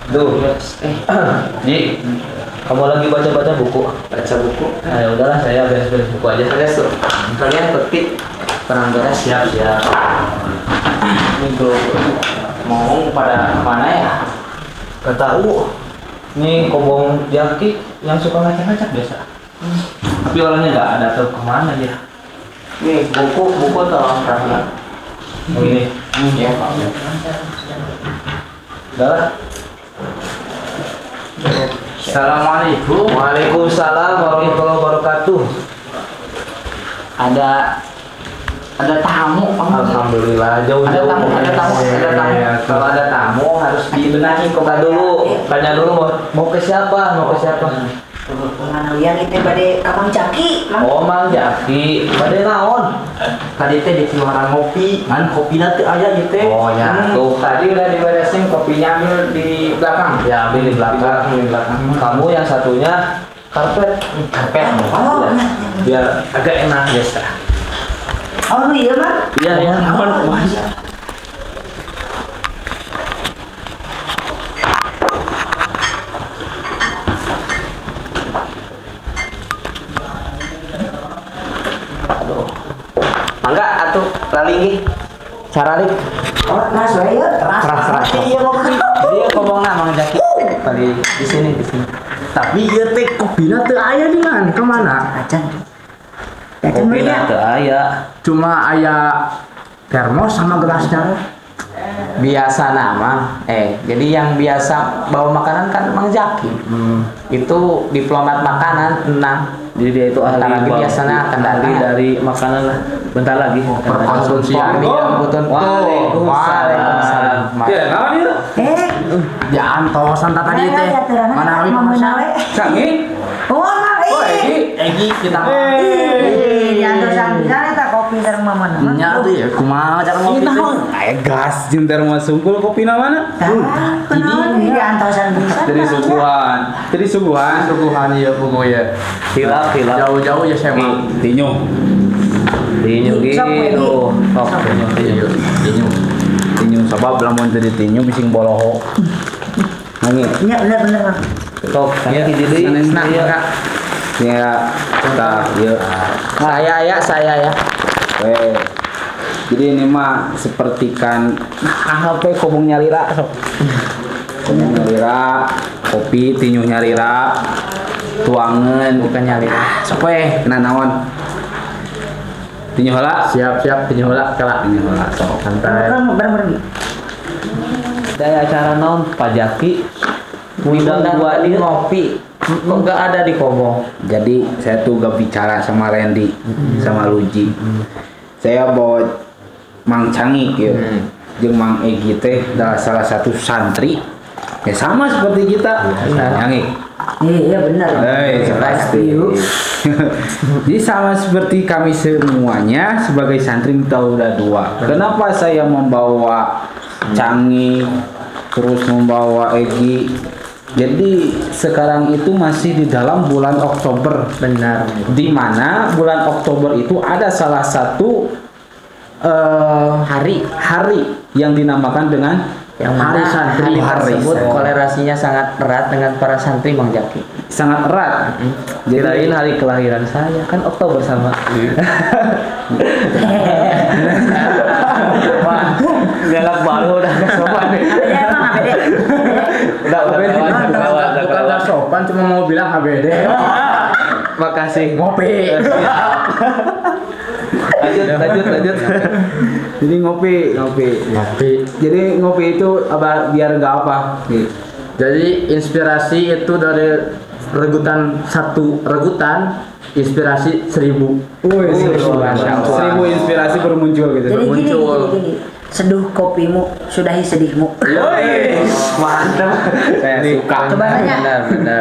Duh, Ji, kamu lagi baca-baca buku? Baca buku. Nah, ya udahlah, saya beres-beres buku aja. Beres tuh. Kalian ketik perang beres. Siap. Ini bro, mau pada mana ya? Gak tahu. Ini kobong jaki yang suka ngacak-ngacak biasa. Tapi orangnya nggak ada, tahu kemana dia. Nih buku tolong perhatian. Oh ini. Ya. Udahlah. Assalamualaikum. Waalaikumsalam warahmatullahi wabarakatuh. Ada tamu. Alhamdulillah, jauh-jauh. Ada tamu. Kalau ada tamu harus dibenahi. Tanya dulu mau ke siapa? Pengalian itu pada Kamang Jaki, Mang. Oh, Mang Jaki. Bade naon? Tadi teh di keluaran ngopi, kan kopi nanti aja gitu. Oh ya, tuh Tadi udah diberesin kopinya ambil di belakang. ya ambil di belakang. Kamu yang satunya karpet. Oh, Biar agak enak biasa. oh iya, Mang. Iya ya. Mangga atuh laling cararik. Oh, nah, saya keras. Iya ngopi. Dia ngomongna Mang Jaki. Tadi di sini. Tapi ieu teh kopina teu aya di mana? Kemana? Acan. Kopi teu aya. Cuma aya termos sama gelasnya. Biasa nama. Jadi yang biasa bawa makanan kan Mang Jaki. Itu diplomat makanan tenang. Jadi dia itu Bentar lagi biasanya akan ahli datang. dari makanan lah. Bentar lagi. Perkonsumsian yang betul. Waalaikumsalam. Ya, naon ieu? Ya antosan tadi teh. Mana awi menawe. Sangi? Oh, Mang. Egi kita. Diantosan bisa eta kopi sareng mamana. Nya tuh ya kumaha cara ngopi teh? Aya gas jeung termos sungkul kopi na mana? Kunaon diantosan bisa. Dari suguhan ieu pugu ya. Hilap. Jauh-jauh ya saya mah. Tinyu. Sok, Egi. Gitu. Sok. Tinyu sabab lamun teu ditinyu bising boloho. Nangis. Nya bener, Mang. Sok. Ya, Jadi Sanesna Kak. Ya, kita ieu. Saya ya. Jadi ini mah sepertikan HP kobong nyalira sok. Kobong nyalira, kopi tinyu nyalira, tuangan bukan nyalira. Sok we, kena naon? Tinyu heula. Siap tinju heula kala. Tinyu heula sok. Santai. Bareng-bareng. Ada acara naon Pak Jaki? Undang dua di ngopi. Kok nggak ada di Kobong? Jadi saya tuh gak bicara sama Randy, sama Luji. Saya bawa Mang Cangik ya, jeung Mang Egi teh adalah salah satu santri. Ya sama seperti kita, Cangik. Iya benar. Pasti. Jadi sama seperti kami semuanya sebagai santri Tauda 2. Kenapa saya membawa Cangik, terus membawa Egi? Jadi sekarang itu masih di dalam bulan Oktober, Benar. di mana bulan Oktober itu ada salah satu hari yang dinamakan dengan Yang Hari Santri. hari tersebut Hari. kolerasinya sangat erat dengan para santri Mang Jaki. Sangat erat. Kirain hari kelahiran saya kan Oktober sama. Wah, galak baru udah gak sopan nih. Udah Bukan gak sopan, cuma mau bilang HBD. Makasih. Ngopi. Lanjut. Jadi ngopi. Jadi ngopi itu biar nggak apa? Jadi inspirasi itu dari regutan inspirasi 1000. Seribu inspirasi baru muncul gitu. Jadi Muncul. gini. Seduh kopimu, sudahi sedihmu. Mantap. Saya suka. Coba nanya. Benar.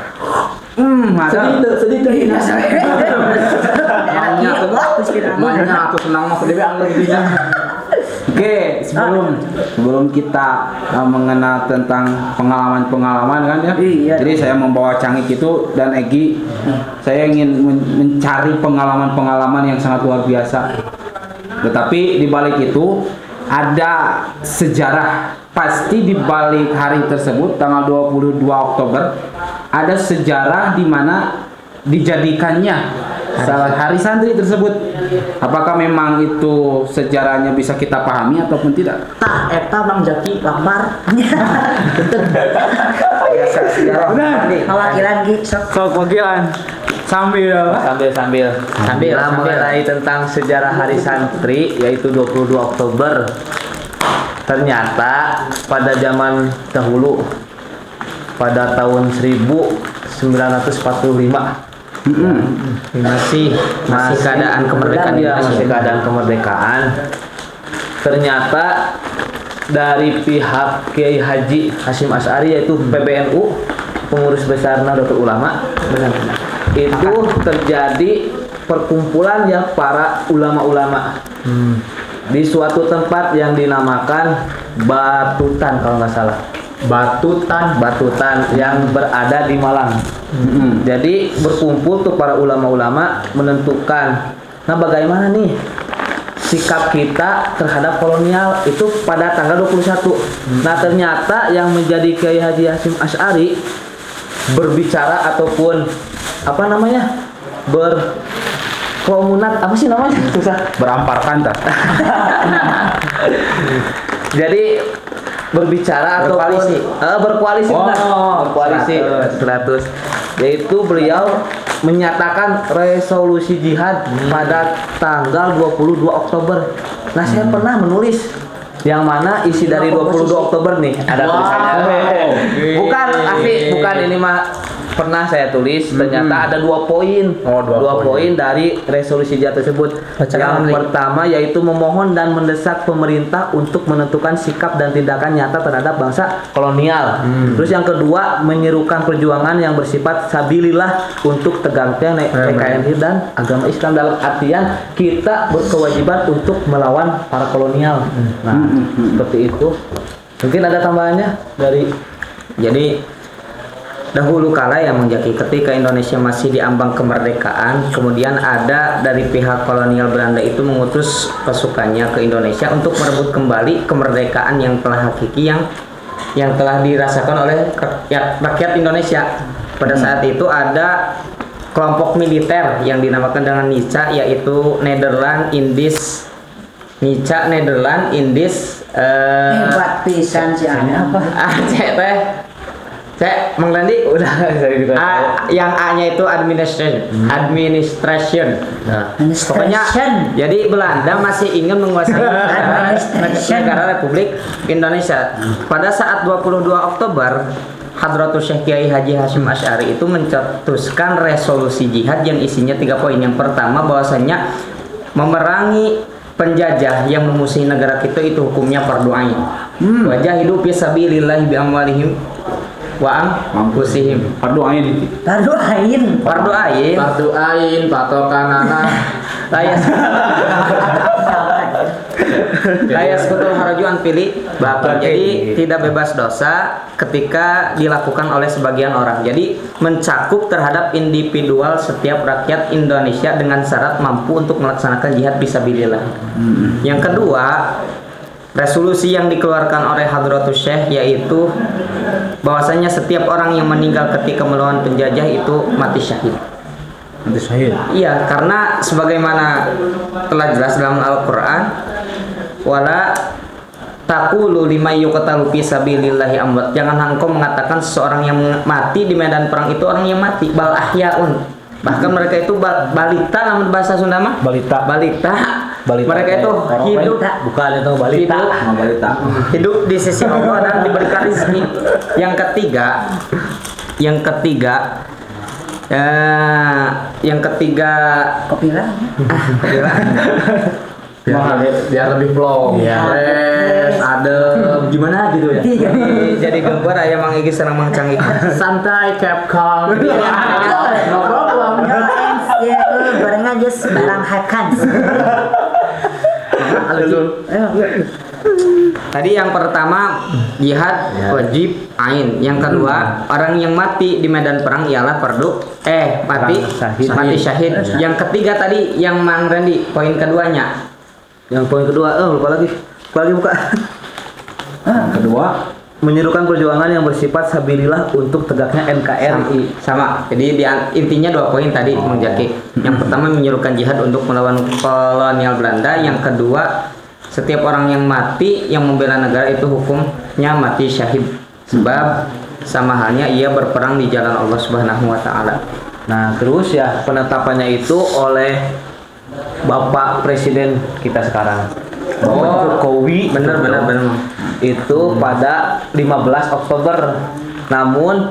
Sedih tuh. Banyak Aku senang mau kedua anggur intinya. Oke, sebelum kita mengenal tentang pengalaman kan ya. Iya. Jadi saya membawa Cangik itu dan Egi. Saya ingin mencari pengalaman yang sangat luar biasa. Tetapi di balik itu ada sejarah pasti di balik hari tersebut tanggal 22 Oktober ada sejarah di mana dijadikannya salah hari santri tersebut. Apakah memang itu sejarahnya bisa kita pahami ataupun tidak? Tah eta Mang Jaki lapar. Biasa sejarah. Mawakilan Gi sok. Sok wakilan sambil Sambil mengenai tentang sejarah hari santri yaitu 22 Oktober. Ternyata pada zaman dahulu pada tahun 1945 masih keadaan kemerdekaan masih keadaan kemerdekaan. Ternyata dari pihak Kiai Haji Hasyim Asy'ari yaitu PBNU, pengurus besar Nahdlatul Ulama, itu terjadi perkumpulan ya para ulama-ulama di suatu tempat yang dinamakan Batutan kalau nggak salah. Batutan yang berada di Malang. Jadi berkumpul tuh para ulama-ulama menentukan, nah bagaimana nih sikap kita terhadap kolonial itu pada tanggal 21. Nah ternyata yang menjadi Kiai Haji Hasyim Asy'ari berbicara ataupun apa namanya berkomunat apa sih namanya susah beramparkan tak? Jadi berbicara Berkoalisi. ataupun berkoalisi benar. Berkoalisi 100. Yaitu beliau menyatakan resolusi jihad pada tanggal 22 Oktober. Nah, saya pernah menulis yang mana isi dari 22 Oktober nih ada tulisannya. Bukan asli, bukan ini mah pernah saya tulis. Ternyata ada 2 poin. Dua poin dari resolusi jihad tersebut. Yang pertama yaitu memohon dan mendesak pemerintah untuk menentukan sikap dan tindakan nyata terhadap bangsa kolonial. Terus yang kedua menyerukan perjuangan yang bersifat sabilillah untuk tegaknya NKRI dan agama Islam, dalam artian kita berkewajiban untuk melawan para kolonial. Nah, seperti itu. Mungkin ada tambahannya dari dahulu kala yang menjaki ketika Indonesia masih diambang kemerdekaan, kemudian ada dari pihak kolonial Belanda itu mengutus pasukannya ke Indonesia untuk merebut kembali kemerdekaan yang telah hakiki yang telah dirasakan oleh rakyat Indonesia. Pada saat itu ada kelompok militer yang dinamakan dengan NICA, yaitu Nederland Indies Hebat pisan si apa? Cek Mang Randi udah yang A-nya itu administration. Nah, pokoknya jadi Belanda masih ingin menguasai negara Republik Indonesia. Pada saat 22 Oktober Hadratus Syekh Kiai Haji Hasyim Asy'ari itu mencetuskan resolusi jihad yang isinya 3 poin. Yang pertama bahwasanya memerangi penjajah yang memusuhi negara kita itu hukumnya fardu ain. Wajahidu fi sabilillah bi amwalihim wa anfusihim. Fardu ain. Patokanana. Layas kutul harajuan pilih bapak. Jadi tidak bebas dosa ketika dilakukan oleh sebagian orang. Jadi mencakup terhadap individual setiap rakyat Indonesia dengan syarat mampu untuk melaksanakan jihad fisabilillah. Yang kedua, resolusi yang dikeluarkan oleh Hadratus Syekh yaitu bahwasanya setiap orang yang meninggal ketika melawan penjajah itu mati syahid. Iya, karena sebagaimana telah jelas dalam Al-Qur'an, wala taqulu liman yuqtalu fi sabilillahi amwat. Jangan engkau mengatakan seseorang yang mati di medan perang itu orang yang mati, bal ahyaun. Bahkan mereka itu balita, namun bahasa Sunda mah balita. Mereka itu hidup, bukan itu balita. Hidup di sisi Allah dan diberikan rezeki. Yang ketiga Kopila. biar lebih plong. Fresh, adem, gimana gitu ya. jadi gambar aya Mang Egi sareng Mang Canggih. Santai, Capcom. No problem. Ya, barengan just barang hakan. Tadi yang pertama jihad wajib ain. Yang kedua orang yang mati di medan perang ialah mati syahid. Yang ketiga tadi yang Mang Randy poin keduanya. Yang poin kedua lupa lagi buka. Kedua, menyerukan perjuangan yang bersifat sabilillah untuk tegaknya NKRI. Sama. Jadi intinya 2 poin tadi Mang Jaki. Yang pertama menyerukan jihad untuk melawan kolonial Belanda. Yang kedua, setiap orang yang mati yang membela negara itu hukumnya mati syahid. Sebab sama halnya ia berperang di jalan Allah Subhanahu wa taala. Nah, terus ya penetapannya itu oleh Bapak Presiden kita sekarang. Bapak Jokowi, benar. itu pada 15 Oktober. Namun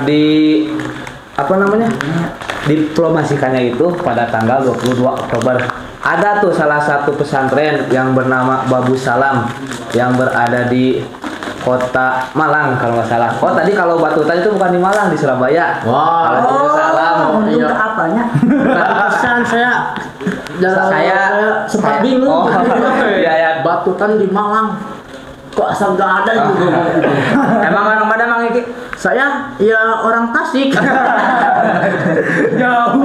diplomasikannya itu pada tanggal 22 Oktober. Ada tuh salah satu pesantren yang bernama Babu Salam yang berada di Kota Malang kalau nggak salah. Oh tadi kalau Batutan itu bukan di Malang, di Surabaya. Kalau di Babu Salam. Untuk apanya? Pesan saya sempat bingung. Oh, ya. Batutan di Malang. Kok asal gak ada gitu. Emang orang mana Mang Iki? Saya ya orang Tasik. Jauh.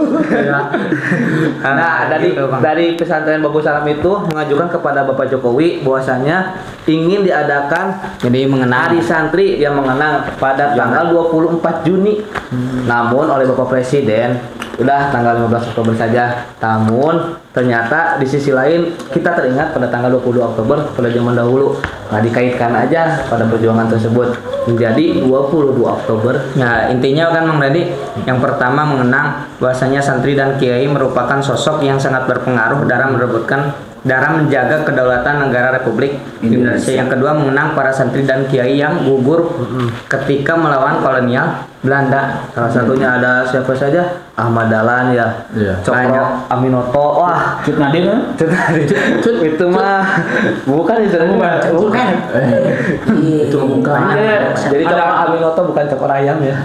Nah, dari pesantren Babu Salam itu mengajukan kepada Bapak Jokowi bahwasanya ingin diadakan Jadi mengenang Hari Santri yang mengenang pada tanggal 24 Juni. Namun oleh Bapak Presiden udah tanggal 15 Oktober saja. Namun ternyata di sisi lain kita teringat pada tanggal 20 Oktober pada zaman dahulu. Nah, dikaitkan aja pada perjuangan tersebut menjadi 22 Oktober. Ya intinya kan Mang Dadi, yang pertama mengenang bahwasanya santri dan kiai merupakan sosok yang sangat berpengaruh dalam menjaga kedaulatan negara Republik Indonesia. Yang kedua mengenang para santri dan kiai yang gugur ketika melawan kolonial Belanda. Salah satunya ada siapa saja? Ahmad Dahlan ya. Cokro Aminoto. Wah, Cut Nadine. itu mah bukan itu. Bukan. Itu bukan. Jadi Cokro Aminoto bukan Cokro ayam ya.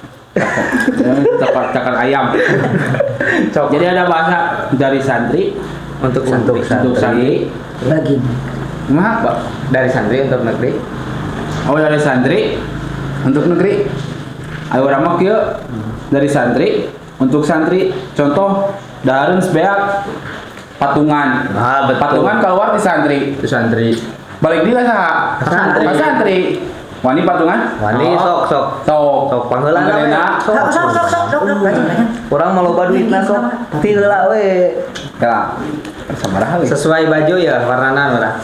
Cakar ayam. Jadi ada bahasa dari santri Untuk Untuk santri. Lagi. Maaf, Pak. Dari santri untuk negeri. Oh, dari santri untuk negeri. Ayo ramak ya. Dari santri untuk santri. Contoh dahareun sebeak patungan. Ah, betul. Patungan keluar di santri. Itu santri. Balik dia saha? Santri. Pas santri. Wani patungan? Wani sok. Sok Pangheula Pangheulana. Sok, lanjut. Urang mau loba duitna sok. Ti heula we. Ya. Sabaraha we. Sesuai baju ya warnana urang.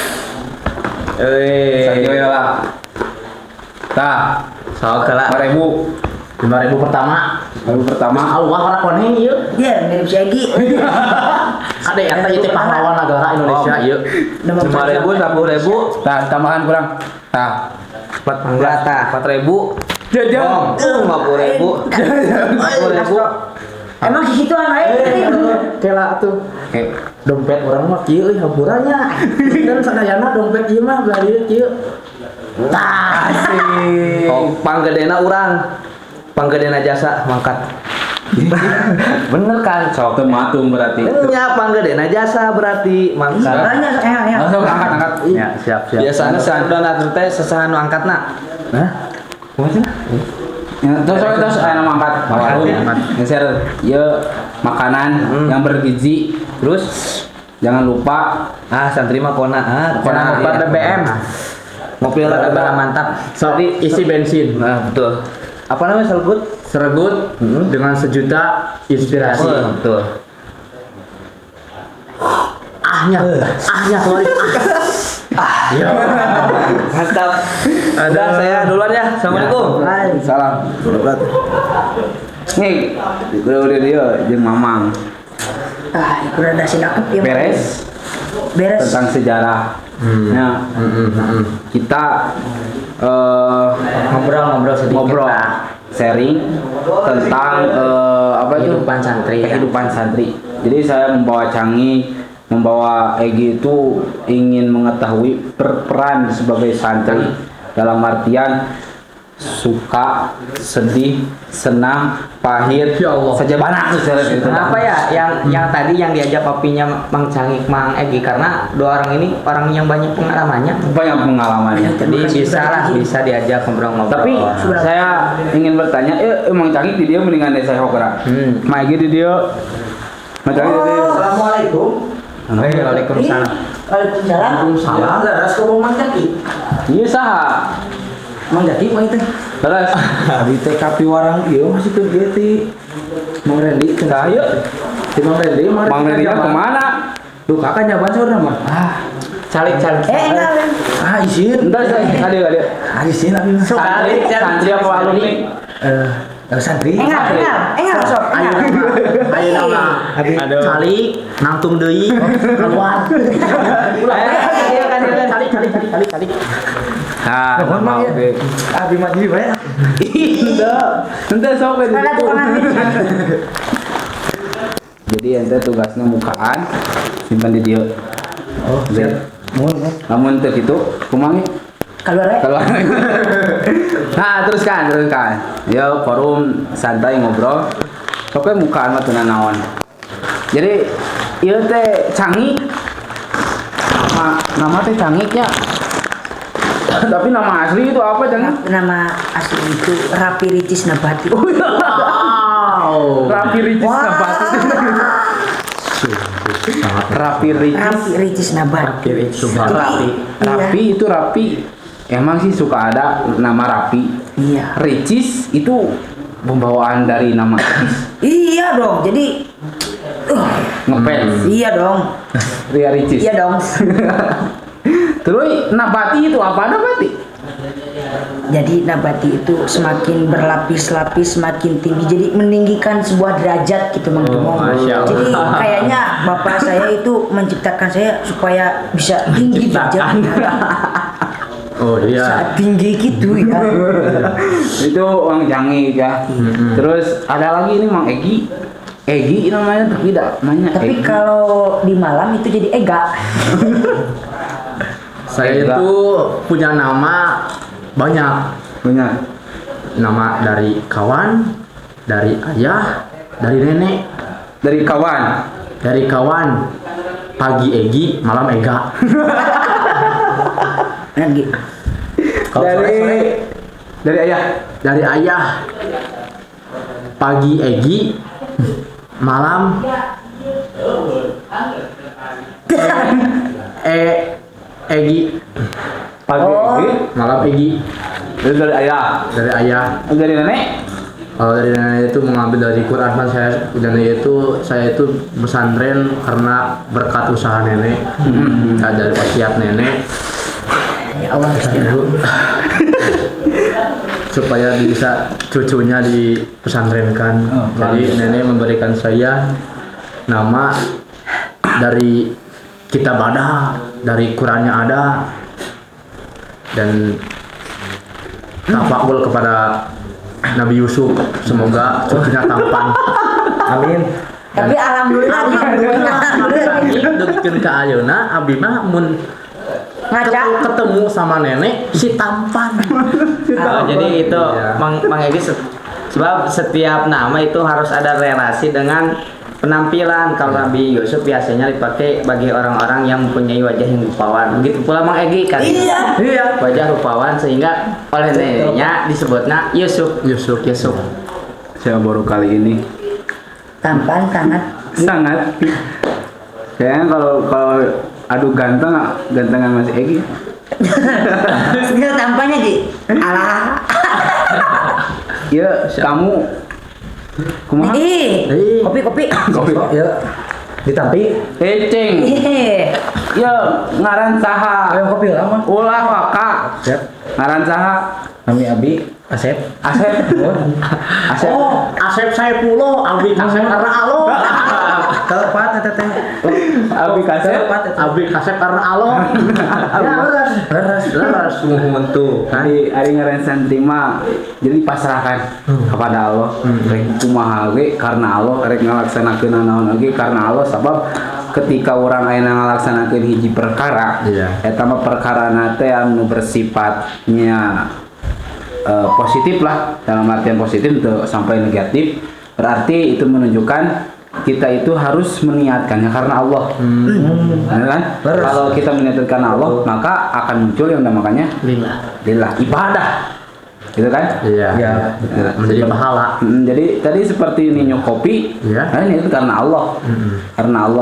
Sayo ya lah. Tah, Sok heula. 5.000. 5.000 pertama. Baru pertama. Allah orang koneng ieu. Ya, mirip si Egi. Ada yang tanya teh pahlawan negara Indonesia ieu. 5.000, 10.000, Tah, tambahan kurang. Tah. 4.000. Jajan. 50.000. 50.000. Emang di situ anak Kela tuh. Dompet orang mah kieu euy haburannya. Dan sadayana dompet ieu mah beli kieu. Tah. Oh, panggedena urang. Panggedena jasa mangkat. Bener kan, sok. Tematung berarti. Nya panggedena jasa berarti mangkat. Banyak ya. Langsung angkat. Ya, siap. Biasana sandana teh sesahan nu angkatna. Nah. Kumaha sih? Ya, terus aya nama angkat. Geser. Ye makanan yang bergizi. Terus Jangan lupa santri mah kona. Kona lupa BBM. Mobil Bala mantap. Tadi Isi bensin. Nah, betul. Apa namanya Selgut? Seregut dengan sejuta inspirasi. Oh, betul. Sorry. Ya. Mantap. Udah saya duluan ya. Assalamualaikum. salam. Nih, udah dia jeung Mamang Udah ada sinakep ya. beres Beres. tentang sejarah. Ya, kita Ngobrol-ngobrol sedikit ngobrol lah. sharing tentang apa itu Kehidupan santri, ya. kehidupan santri. Jadi saya membawa Egi itu ingin mengetahui berperan sebagai santri dalam artian suka, sedih, senang, pahit, Ya Allah. saja banyak itu. Kenapa ya yang tadi yang diajak kopinya Mang Cangik, Mang Egi, karena dua orang ini orang yang banyak pengalamannya. Banyak pengalamannya. Jadi bisa diajak ngobrol-ngobrol. Tapi saya ingin bertanya, emang Cangik di dia mendingan saya hokra. Egi di dia. Mang Cangik di dia. Assalamualaikum. Waalaikumsalam. Waalaikumsalam. Salah. Leres ke Mang Jaki. Iya saha. Mang Jaki mah itu. Terus Di TKP warang ieu masih teu ieu ti Mang Rendi teh. dah yuk. Ti Mang Rendi mah. Mang Renia kemana? Duh kakak nyaban saudara mah. Calik. Enggak. Izin. Entar ada. Izin abi mah. Santri apa alumni? Santri. Enggak sok. Ayo nama. Aduh. Calik nangtung deui keluar. Calik. Nah, Mohon maaf ya. oke. Abi mah jadi bae. Ente sok we. Ada tukang Jadi ente tugasnya mukaan simpan di dia. Oh, siap. Mohon. Namun teu kitu kumangi Keluar ya. kalau nah teruskan. Yo forum santai ngobrol. Sok we mukaan mah teu naon. Jadi ieu teh Canggih. Nama teh Canggihnya. Tapi nama asli itu apa Canggih? Nama asli itu Rapi Ricis Nabati. Wow. Rapi Ricis Nabati. Rapi Ricis. Rapi Ricis Nabati. Rapi itu rapi. Emang sih suka ada nama Rapi. Iya. Ricis itu pembawaan dari nama Ricis. Iya dong. Jadi Ngefans. iya dong. Ria Ricis. Iya dong. Terus Nabati itu apa Nabati? Jadi nabati itu semakin berlapis-lapis, semakin tinggi. Jadi meninggikan sebuah derajat gitu Mang Demong. Masya Allah. Jadi kayaknya bapak saya itu menciptakan saya supaya bisa tinggi derajatnya. Oh iya. Saat tinggi gitu ya. Itu Mang Canggih ya. Terus ada lagi ini Mang Egi. Egi namanya tapi tidak namanya Tapi Egi. kalau di malam itu jadi Ega. Saya Enggak. itu punya nama banyak. Punya. Nama dari kawan, dari ayah, dari nenek, Dari kawan. dari kawan. Pagi Egi, malam Ega. Lagi. Kalau sore Dari ayah. dari ayah. Pagi Egi, malam Egi, Pagi Egi. malam Egi. Itu dari ayah. Dari ayah. Dari nenek. Kalau dari nenek itu mengambil dari Quran kan saya itu pesantren karena berkat usaha nenek, dari wasiat nenek. Ya Allah. Supaya bisa cucunya di pesantrenkan. Jadi nenek memberikan saya nama dari kitab ada, dari Qurannya ada, dan tafakul kepada Nabi Yusuf. Semoga cucunya tampan. Amin. Tapi alhamdulillah. Dukun ka ayeuna abdi mah mun Ngaca. ketemu sama nenek si tampan. Oh, jadi itu Iya. Mang Egi sebab setiap nama itu harus ada relasi dengan penampilan. Kalau Nabi Yusuf biasanya dipakai bagi orang-orang yang mempunyai wajah yang rupawan. Begitu pula Mang Egi kan. Iya. Wajah rupawan sehingga oleh neneknya disebutnya Yusuf. Saya baru kali ini Tampan sangat. sangat. Kayaknya kalau adu gantengan Mas Egi. Dia tampannya di alah. Ya, kamu kumaha? Kopi. Ya. Ditampi. Eceng. Ya, ngaran saha? Ayo kopi lama. Ulah waka. Siap. Ngaran saha? Kami Abi Asep. Asep. Asep. Oh, Asep Saifullah, Abi Asep karena Allah. Tepat teteh. Abi Kasep. Abi Asep karena Allah. Ya, leres mentu. Ari ngaran santri mah jadi pasrahkan kepada Allah. Rek kumaha ge karena Allah, rek ngalaksanakeun naon ge karena Allah sabab ketika orang ayeuna ngalaksanakeun hiji perkara, Iya. eta mah perkarana teh anu bersifatnya positif lah, dalam artian positif itu sampai negatif, berarti itu menunjukkan kita itu harus meniatkannya karena Allah. Benar kan? Beres. Kalau kita meniatkan Allah, maka akan muncul yang namanya lillah, ibadah. Gitu kan? Iya. Menjadi pahala. Jadi tadi seperti Ninyo kopi, Iya. nah ini itu karena Allah. Karena Allah.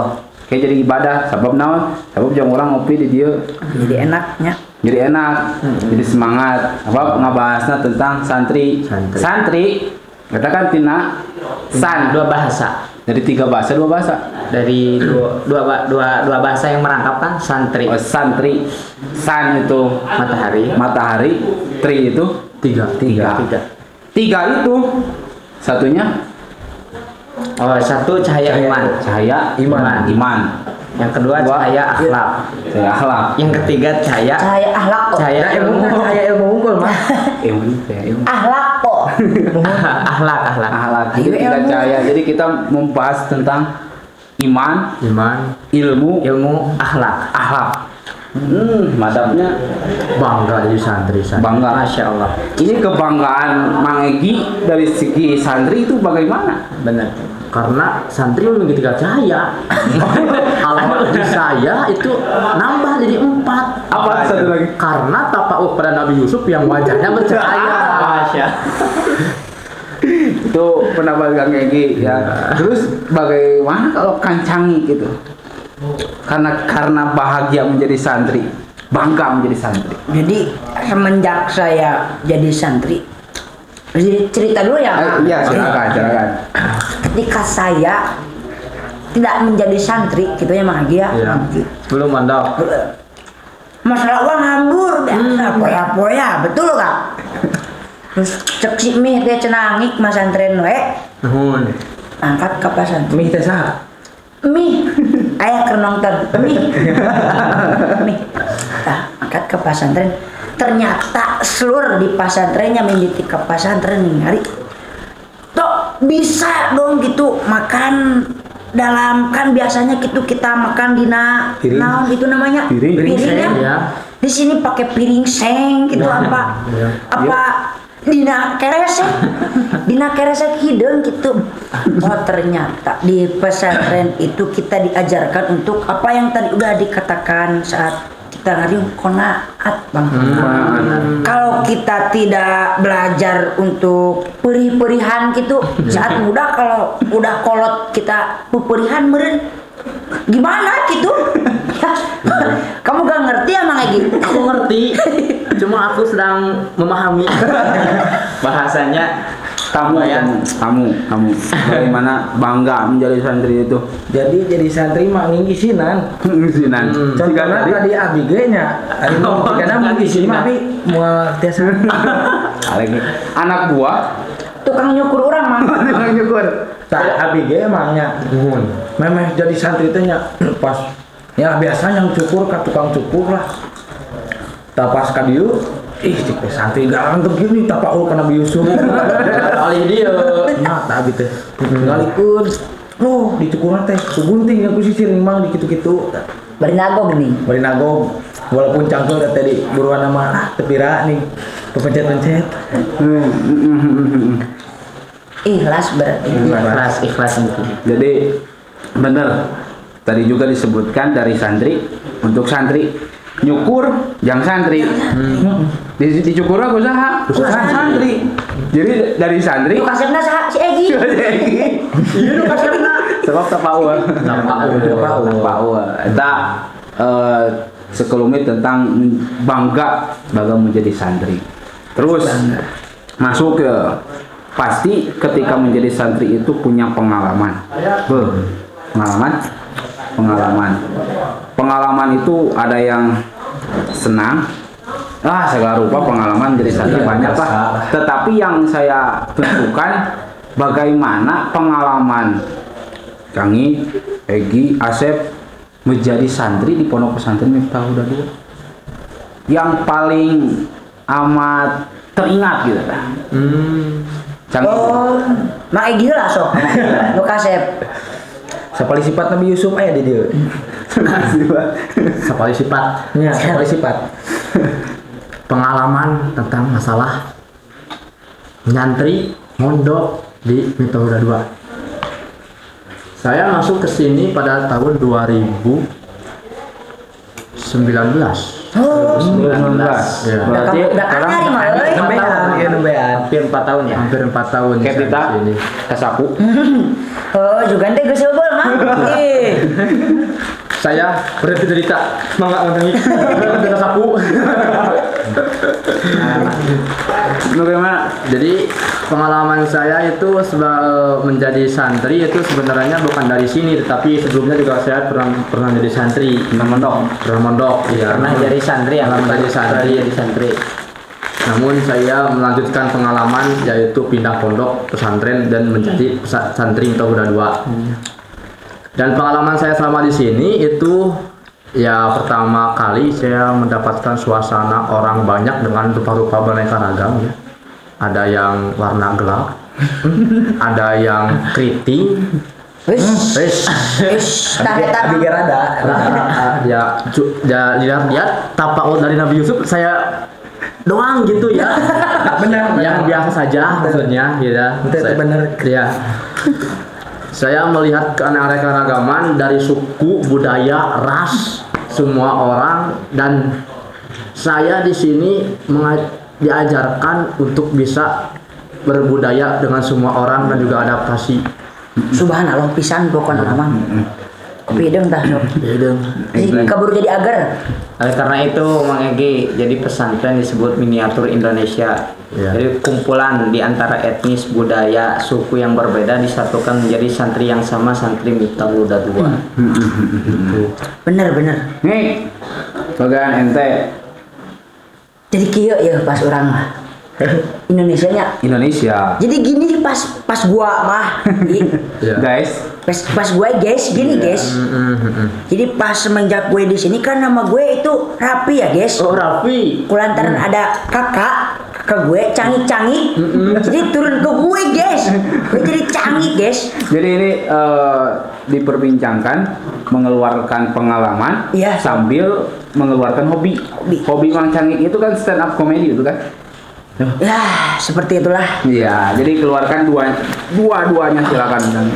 kayak jadi ibadah. Sebab naon? Sebab jangan orang ngopi di dia Jadi enaknya. jadi enak, jadi semangat. Apa ngabahasna tentang santri. Santri katakan tina san Dua bahasa. dari 3 bahasa 2 bahasa. Dari dua bahasa yang merangkapkan santri. Oh, santri, san itu matahari, tri itu Tiga. tiga itu satunya Oh, satu cahaya iman. cahaya iman. Yang kedua cahaya akhlak. Cahaya akhlak. Yang ketiga cahaya Akhlak kok. cahaya ilmu. Cahaya ilmu unggul mah. Ilmu. Akhlak kok. akhlak. Akhlak. Jadi 3 cahaya. Jadi kita membahas tentang iman, ilmu, Akhlak. madhabnya Bangga jadi santri. bangga. Masya Allah. Ini kebanggaan Mang Egi dari segi santri itu bagaimana? Benar. Karena santri memiliki 3 cahaya. Alamat di saya itu nambah jadi 4. Apa satu lagi? Karena tapauk pada Nabi Yusuf yang wajahnya bercahaya. Masya. Itu pendapat Kang Egi ya. Terus bagaimana kalau Kancangi gitu? Karena bahagia menjadi santri, bangga menjadi santri. Jadi semenjak saya jadi santri, jadi cerita dulu ya. Iya, silakan. Ketika saya tidak menjadi santri, gitu ya Mang Egi ya. Iya. Belum mandok. Masalah uang nganggur, biasa poya-poya, betul Kak? Terus cek si mih teh cenangik mas santren we, Nuhun. angkat ke pasantren. Mie teh saha? Mih, ayah kenongter mih. Angkat ke pasantren. Ternyata seluruh di pasantrennya mimiti ke pasantren hari. Tok bisa dong gitu makan dalam kan biasanya gitu kita makan dina Piring. naon itu namanya Piring ya. ya. Di sini pakai piring seng gitu apa Iya. apa dina keresek hideung gitu. Oh ternyata di pesantren itu kita diajarkan untuk apa yang tadi udah dikatakan saat kita ngariung qanaat Bang. Kalau kita tidak belajar untuk perih-perihan gitu saat muda, kalau udah kolot kita peperihan meureun gimana gitu. Kamu gak ngerti ya Mang Egi? Aku ngerti. Cuma aku sedang memahami bahasanya. Kamu bagaimana bangga menjadi santri itu? Jadi santri mah ngisinan. Sinan. Contohnya tadi abi ge nya. Ari karena mau ngisi mah abi moal tiasa. Anak buah Tukang nyukur orang Mang. yang nyukur. Tah abi ge emangnya. Memeh jadi santri teh nya pas ya biasa yang cukur ka tukang cukur lah. Tah pas ka dieu cik teh santri garang teu gini tapaul kana Nabi Yusuf. Kali dia. Nah, tah abi teh. Ngalikeun. Loh, dicukurna teh sugunting aku sisir mang di kitu-kitu. Bari nagog nih. Bari nagog walaupun cangkel tadi buruan nama tepira nih pepencet-pencet. Ikhlas berarti. Ikhlas itu. Jadi benar tadi juga disebutkan dari santri untuk santri nyukur yang santri. Dicukur aku usaha santri. Jadi dari santri Lu kasepna saha si Egi? iya nu kasepna sebab tapaul. Eta sekelumit tentang bangga menjadi santri. Terus masuk ke pasti ketika menjadi santri itu punya pengalaman. Pengalaman itu ada yang senang, segala rupa pengalaman jadi santri banyak lah. Tetapi yang saya tunjukkan bagaimana pengalaman Kangi, Egi, Asep menjadi santri di Pondok Pesantren Miftah Huda 2 yang paling amat teringat gitu kan. Oh, Mang Egi lah sok. Lu kasep. Sapali sifat Nabi Yusuf aya di dieu. Sapali sifat. Nya, sapali sifat. Pengalaman tentang masalah nyantri mondok di Miftah Huda 2. Saya masuk ke sini pada tahun 2019. Oh, 2019. Ya. Berarti udah anyar mah euy. Hampir 4 tahun ya. Hampir 4 tahun kayak saya kita di sini. tes aku. Oh, juga teh geus heubeuh mah. Saya berhenti derita. Semangat menangi. Dengan sapu. Bagaimana? Jadi pengalaman saya itu menjadi santri itu sebenarnya bukan dari sini, tetapi sebelumnya juga saya pernah jadi santri. Pernah mondok, iya. Pernah jadi santri ya, Pernah jadi santri. jadi santri. Namun saya melanjutkan pengalaman yaitu pindah pondok pesantren dan menjadi santri Tauhida 2. Dan pengalaman saya selama di sini itu ya pertama kali saya mendapatkan suasana orang banyak dengan rupa-rupa beraneka ragam ya. Ada yang warna gelap, ada yang keriting, Wis, tanda-tanda ya lihat tapak dari Nabi Yusuf saya doang gitu ya. Benar. Yang biasa saja maksudnya ya. Benar. Ya. Saya melihat keanekaragaman dari suku, budaya, ras semua orang, dan saya di sini diajarkan untuk bisa berbudaya dengan semua orang dan juga adaptasi. Subhanallah pisan pokokna mah. Pideung tah sok. Kabur jadi agar. Oleh karena itu Mang Egi, jadi pesantren disebut miniatur Indonesia. Ya. Jadi kumpulan di antara etnis, budaya, suku yang berbeda disatukan menjadi santri yang sama, santri Tauhida 2. Bener. Nih, bagian ente Jadi kieu ya pas orang mah. Indonesianya. Indonesia. Jadi gini pas gua mah. Ya. Guys, Pas gue guys, gini guys. Jadi pas semenjak gue di sini kan nama gue itu Rapi ya guys. Oh Raffi. Kulantaran ada kakak gue canggih. Jadi turun ke gue guys. Gue jadi canggih guys. jadi ini diperbincangkan mengeluarkan pengalaman Iya. sambil mengeluarkan hobi. Hobi Mang Canggih itu kan stand up comedy itu kan? Ya seperti itulah. Iya, jadi keluarkan dua-duanya silakan.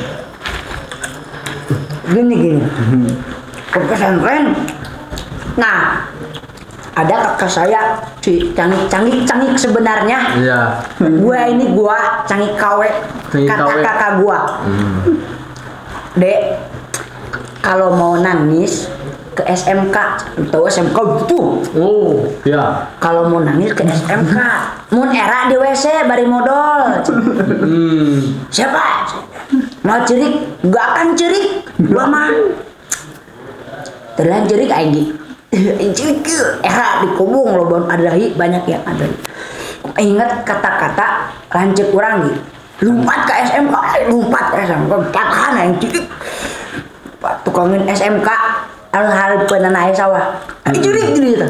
Gini. Ke pesantren. Nah, ada kakak saya si canggih sebenarnya. Iya. Gua canggih KW. Canggih Kata KW. kakak gua. Dek, kalau mau nangis ke SMK, tahu SMK gitu. Oh, ya. Kalau mau nangis ke SMK, mun era di WC bari modal. Siapa? Mau cerik? Gak akan cerik. Gua mah. Terlalu cerik aing di. Cerik era di kubung loba adahi banyak yang ada. Ingat kata-kata rancek urang gitu. Lumpat ke SMK, patahan aing cerik. Tukangin SMK hal-hal penanai sawah. Cerik gitu.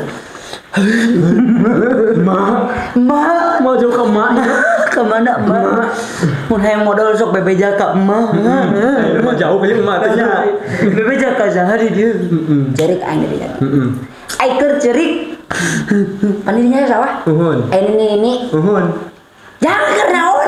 Mau jauh ke mak. Kemana mah? Mun hayang modal sok bebe jaka mah. Mau jauh ke mak tanya. Bebe jaka sehari dia. Cerik aing dia. Ai keur cerik. Pandirinya sawah. Uhun. Ini. Uhun. Jangan kernaon.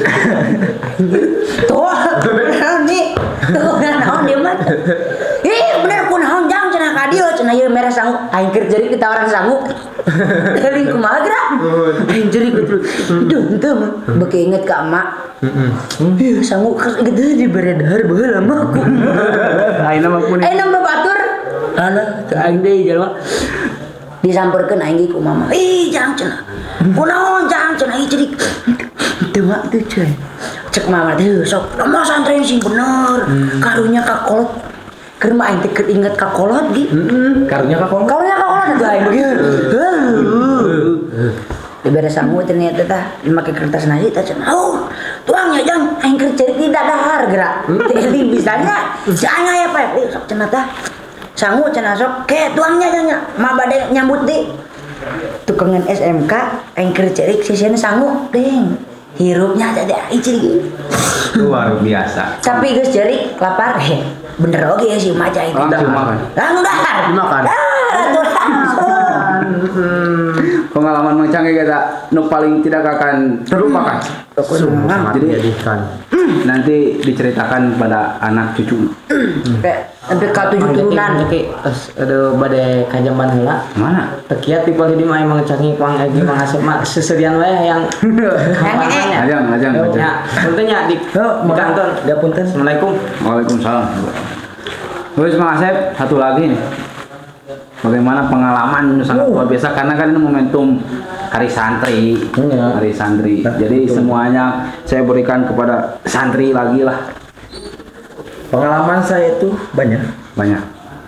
Tuh, nih. Tuh naon dia mah. Bener kunaon jang cenah ka dieu cenah ieu mere sanggup. Aing keur cerik kita orang sanggup. Teuing kumaha gerak? Aing cerik betul. Duh, henteu mah. Beuki inget ka emak. Sanggup gede di beredar baheula mah aku. Aina mah pun. Aing nama batur. Alah, teu aing deui jelema. Disamperkeun aing ku mama. Jang cenah. Kunaon jang cenah ieu cerik. Teu mah teu coy. Cek mama teh sok mah santren sih bener. Karunya ka kolot. Keur mah aing teh inget ka kolot ge. Karunya ka kolot. Karunya ka kolot teh aing begitu. Dibere sangu ternyata tah make kertas nasi tah cenah. Oh, tuangnya jang aing keur cerik di dadahar gerak. Teh bisanya jangan ya Pak. Sok cenah tah. Sangu cenah sok ke tuangnya jangnya. Ma bade nyambut di tukangan SMK aing keur cerik sisieuna sangu deng. Hirupnya tadi aing cerik. Luar biasa. Tapi geus cerik lapar bener oge si maca itu. Langsung makan. Langsung dahar. Dimakan. Tuh langsung. pengalaman Mang Canggih kata nu paling tidak akan terlupakan. Sungguh sangat Jadi- menyedihkan. Nanti diceritakan pada anak cucu. Sampai ke 7 turunan. Ada badai kajaman heula. Mana? Tekiat di di mah emang canggih Mang Egi Mang Asep mah sesedian we yang Ajang. Ya, tentunya di kantor. Dia punten. Assalamualaikum. Waalaikumsalam. Terus Mang Asep, satu lagi nih. Bagaimana pengalaman sangat luar biasa karena kan ini momentum Hari Santri. Iya. Hari Santri. Jadi semuanya saya berikan kepada santri lagi lah. Pengalaman saya itu banyak. Banyak.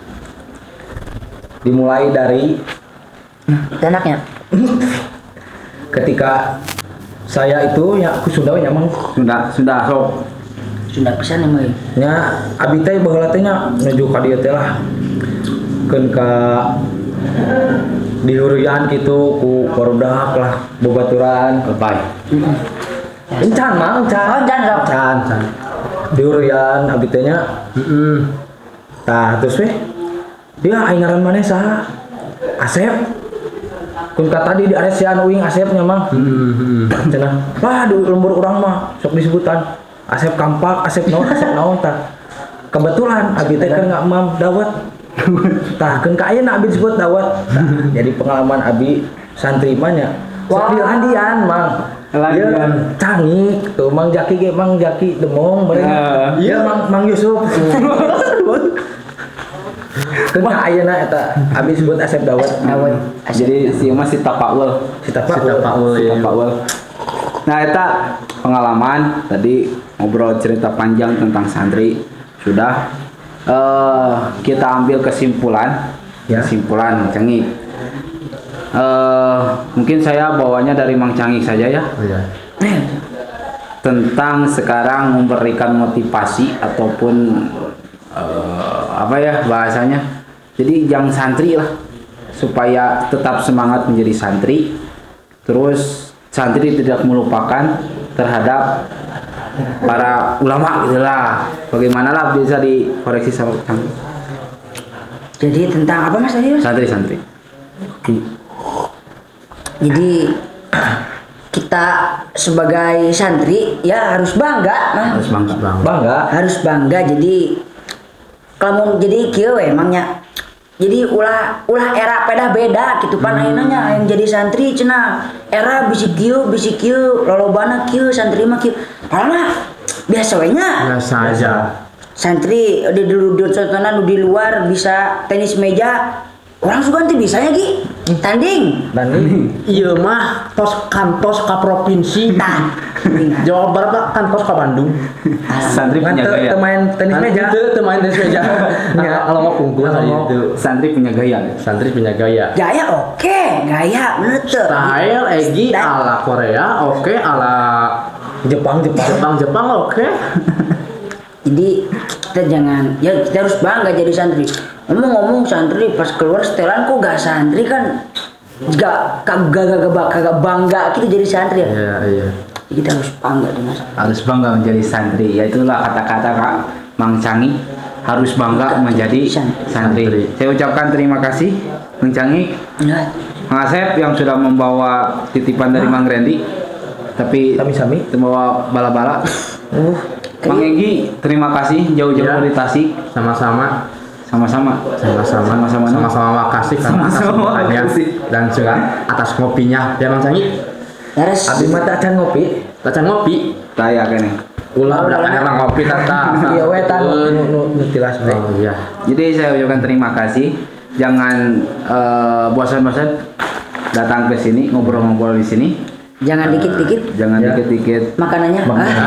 Dimulai dari Anaknya. ketika saya itu ya aku Sunda we nyaman. Sudah sok. Sudah pisan emang. Nya abi teh baheula teh nya nuju ka dieu teh lah. Keun ka dihurian gitu ku barudak lah bobaturan. Lebay. Encan mah encan. Oh, encan, sok. Encan. Dihurian abi teh nya. Tah terus we dia aing ngaran maneh saha? Asep. Kun ka tadi di aresian uing Asepnya mah. Cenah. Wah, di lembur urang mah sok disebutan Asep Kampak, Asep naon tah. Kebetulan abi teh keur ngamam dawet. Tah keun ka ayeuna abi disebut dawet. Tah, jadi pengalaman abi santri mah nya. Wah, di landian mang. Landian. Canggih tuh Mang Jaki ge Mang Jaki demong bareng. Iya Mang Yusuf. Keun ka ayeuna eta abi disebut Asep dawet. Jadi si Mas si Tapaul. Si Tapaul. Nah, eta pengalaman tadi ngobrol cerita panjang tentang santri sudah. Kita ambil kesimpulan. Ya. Kesimpulan Mang Canggih. Mungkin saya bawanya dari Mang Canggih saja ya. Iya. Tentang sekarang memberikan motivasi ataupun apa ya bahasanya. Jadi jangan santri lah supaya tetap semangat menjadi santri. Terus santri tidak melupakan terhadap para ulama gitulah. Bagaimana lah bisa dikoreksi sama Kang. Jadi tentang apa Mas tadi Mas? Santri. Jadi kita sebagai santri ya harus bangga, nah. Harus bangga. Bangga. Harus bangga. Jadi kalau jadi kieu we emangnya. Jadi ulah era peda beda gitu pan ayeuna nya yang jadi santri cenah era bisi kieu lolobana kieu santri mah kieu. Padahal mah biasa we nya. Biasa aja. Santri di luar bisa tenis meja. Orang suka nanti bisanya Gi tanding. Iya mah tos kantos ka provinsi. Nah, Jawa Barat lah kantos ka Bandung. Santri punya gaya. Main tenis meja. Itu main tenis meja. Kalau mau kumpul itu. Santri punya gaya. Santri punya gaya. gaya oke, gaya bener tuh. Style Egi ala Korea, oke ala Jepang. Jepang oke. Jadi kita harus bangga jadi santri. Ngomong-ngomong santri pas keluar setelan kok gak santri kan kagak bangga kita jadi santri ya. Iya. Jadi kita harus bangga dengan Harus bangga menjadi santri. Ya itulah kata-kata Kak Mang Canggih, harus bangga menjadi santri. Saya ucapkan terima kasih Mang Canggih, ya. Mang Asep yang sudah membawa titipan dari Mang Randy. Tapi Sami-sami. membawa bala-bala. Mang Egi, terima kasih jauh-jauh Ya. dari Tasik. Sama-sama Sama-sama makasih karena atas Sama-sama sambutannya makasih. dan juga atas kopinya ya Bang Canggih. Terus Abi mata acan ngopi. Tacan ngopi. Saya kene. Ulah udah emang ngopi tata. Iya wetan nu tilas we. Oh iya. Jadi saya ucapkan terima kasih. Jangan bosan-bosan datang ke sini ngobrol-ngobrol di sini. jangan dikit-dikit Jangan Ya. dikit-dikit. makanannya.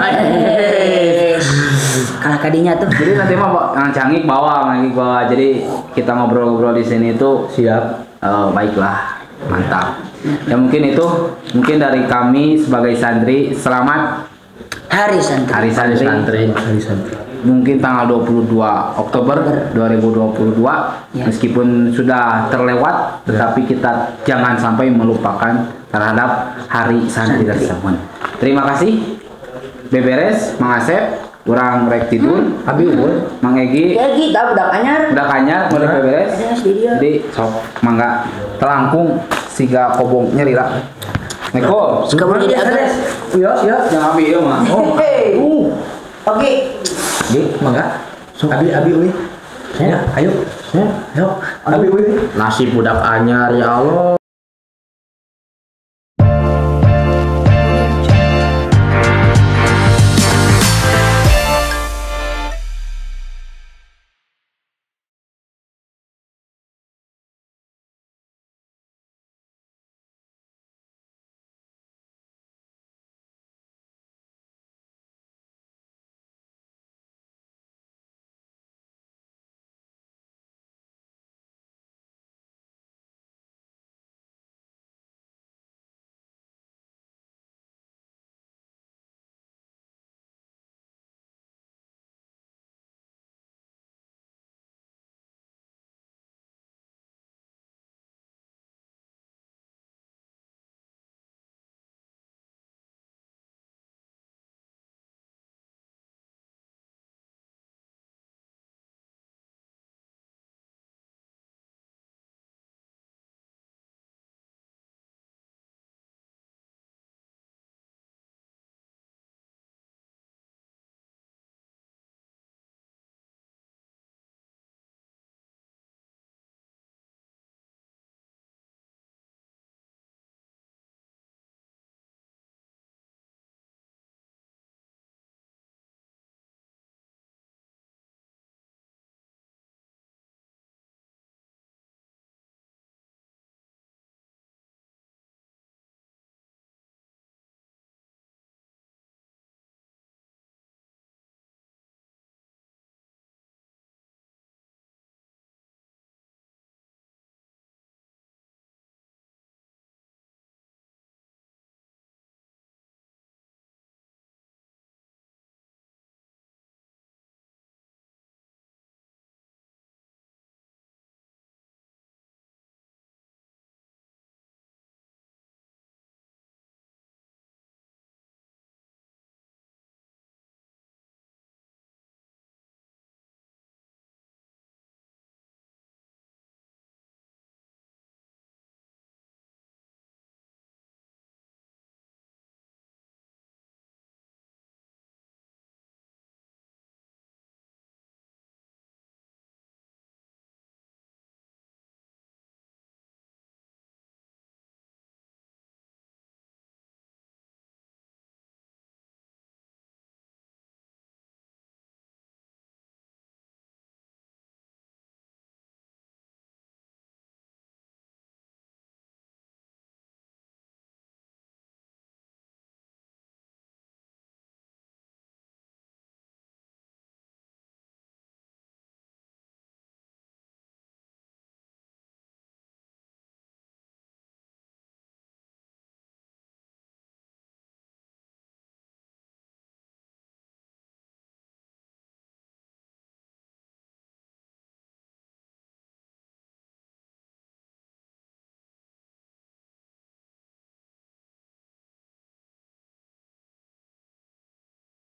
Kalah kadinya tuh. Jadi nanti mah Mang Canggih bawa. Jadi kita ngobrol-ngobrol di sini itu Siap. baiklah, mantap. Ya mungkin itu dari kami sebagai santri. Selamat Hari santri. Hari Santri. Mungkin tanggal 22 Oktober 2022. Ya. Meskipun sudah terlewat, tetapi kita jangan sampai melupakan terhadap Hari Santri tersebut. Terima kasih. Beberes, Mang Asep. kurang rek tidur. Abi ulun. Mang Egi Ya kita budak anyar. udah kanyar mulai beres. Beres di dia. Jadi sok mangga telangkung siga kobong nyeri lah. Neko, Kamu jadi agak. Iya, iya. jangan abi ieu mah. Hei. Oke. Di, mangga. Abi uli. Ya, ayo. Ayo. Abi uli. Nasib budak anyar ya Allah.